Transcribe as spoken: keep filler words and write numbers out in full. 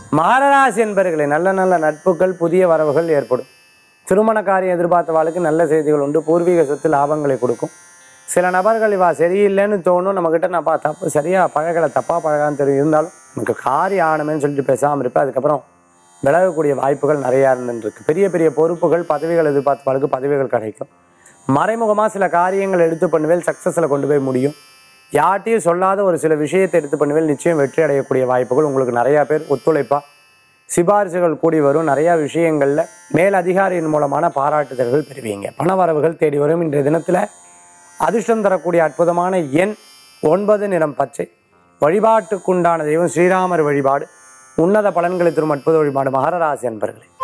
மகர ராசி என்பர்களே, நல்ல நல்ல நட்புகள், புதிய வரவுகள் ஏற்படும். திருமண காரியம் எதிர்பார்த்தவாளுக்கு நல்ல செய்திகள் உண்டு. பூர்வீக சொத்து லாபங்களை கொடுக்கும். சில நபர்கள் இவா சரியில்லைன்னு தோணும், நம்மக்கிட்ட நான் பா தப்பு சரியாக பழகலை, தப்பாக பழகான்னு தெரியும், இருந்தாலும் நமக்கு காரியம் ஆகணுமேன்னு சொல்லிட்டு பேசாமல் இருப்பேன். அதுக்கப்புறம் விலகக்கூடிய வாய்ப்புகள் நிறையா இருந்துருக்கு. பெரிய பெரிய பொறுப்புகள், பதவிகள் எதிர்பார்த்தவாளுக்கு பதவிகள் கிடைக்கும். மறைமுகமாக சில காரியங்கள் எடுத்து பண்ணுவேல், சக்ஸஸில் கொண்டு போய் முடியும். யார்ட்டையும் சொல்லாத ஒரு சில விஷயத்தை எடுத்து பண்ணுவேல், நிச்சயம் வெற்றி அடையக்கூடிய வாய்ப்புகள் உங்களுக்கு நிறையா பேர் ஒத்துழைப்பா சிபாரிசுகள் கூடி வரும். நிறையா விஷயங்களில் மேல் அதிகாரியின் மூலமான பாராட்டுதல்கள் பெறுவீங்க. பண வரவுகள் தேடி வரும். இன்றைய தினத்தில் அதிர்ஷ்டம் தரக்கூடிய அற்புதமான எண் ஒன்பது, நிறம் பச்சை. வழிபாட்டுக்குண்டான தெய்வம் ஸ்ரீராமர் வழிபாடு. உன்னத பலன்களை தரும் அற்புத வழிபாடு. மகர ராசி அன்பர்களே.